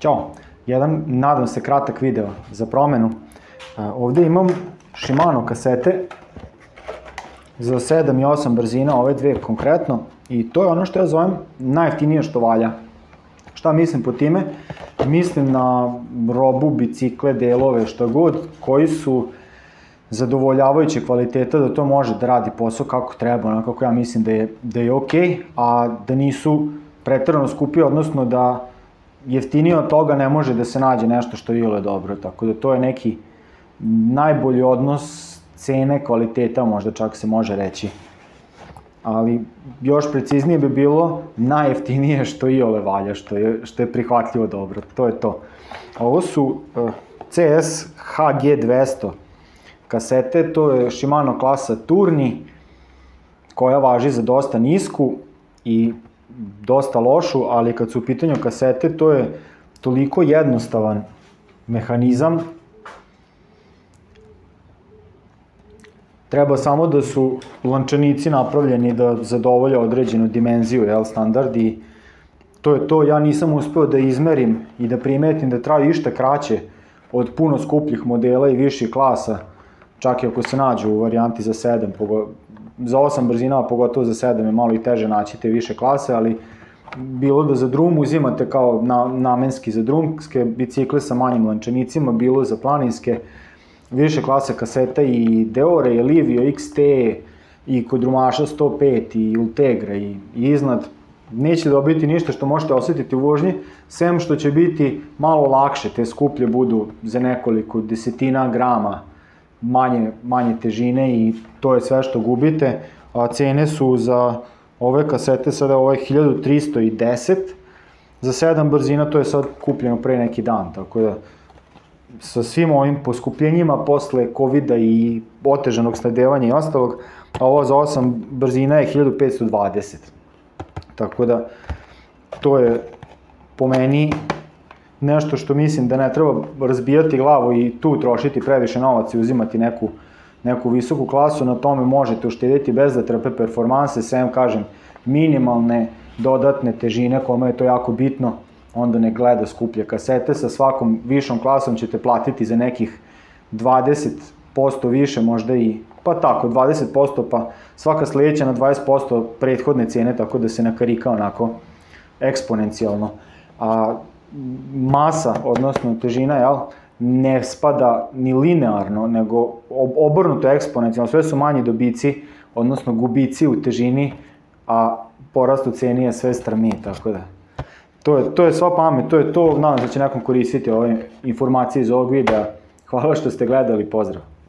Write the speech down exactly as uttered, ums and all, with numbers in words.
Ćao, jedan, nadam se, kratak video za promenu. Ovde imam Shimano kasete za sedam i osam brzina, ove dve konkretno, i to je ono što ja zovem najjeftinije što valja. Šta mislim po time? Mislim na robu, bicikle, delove, što god, koji su zadovoljavajuće kvaliteta da to može da radi posao kako treba, onako kako ja mislim da je, da je okej, a da nisu preterano skupi, odnosno da jeftinije od toga ne može da se nađe nešto što je iole dobro, tako da to je neki najbolji odnos cene, kvaliteta, možda čak se može reći. Ali još preciznije bi bilo najjeftinije što iole valja, što je, što je prihvatljivo dobro, to je to. Ovo su uh, C S H G dvesta kasete, to je Shimano klasa Turni, koja važi za dosta nisku i dosta lošu, ali kad su u pitanju kasete, to je toliko jednostavan mehanizam. Treba samo da su lančanici napravljeni da zadovolje određenu dimenziju, jel, standard, i to je to. Ja nisam uspeo da izmerim i da primetim da traju išta kraće od puno skupljih modela i viših klasa, čak i ako se nađu u varijanti za sedam, za osam brzina, pogotovo za sedam je malo i teže naći te više klase, ali bilo da za drum uzimate kao na, namenski za drumske bicikle sa manjim lančanicima, bilo za planinske, više klase kaseta i Deore, i Livio, X T, i kod drumaša sto pet, i Ultegra, i, i iznad. Neće dobiti ništa što možete osetiti u vožnji, sem što će biti malo lakše, te skuplje budu za nekoliko desetina grama manje, manje težine, i to je sve što gubite. A cene su za ove kasete, sada ovo je hiljadu trista deset, za sedam brzina, to je sad kupljeno pre neki dan, tako da sa svim ovim poskupljenjima posle kovida i otežanog snabdevanja i ostalog, a ovo za osam brzina je hiljadu petsto dvadeset. Tako da, to je po meni nešto što mislim da ne treba razbijati glavu i tu trošiti previše novaca i uzimati neku, neku visoku klasu. Na tome možete uštediti bez da trpe performanse, sem, kažem, minimalne dodatne težine, kome je to jako bitno, onda ne gleda skuplje kasete. Sa svakom višom klasom ćete platiti za nekih dvadeset posto više, možda i, pa tako, dvadeset posto, pa svaka sledeća na dvadeset posto prethodne cene, tako da se nakarika onako eksponencijalno. A masa, odnosno težina, jel, ne spada ni linearno, nego obrnuto eksponencijalno. Sve su manji dobici, odnosno gubici u težini, a porast u ceni je sve strmiji, tako da. To je, to je sva pamet, to je to, nadam se da će nekom koristiti ove informacije iz ovog videa. Hvala što ste gledali, pozdrav!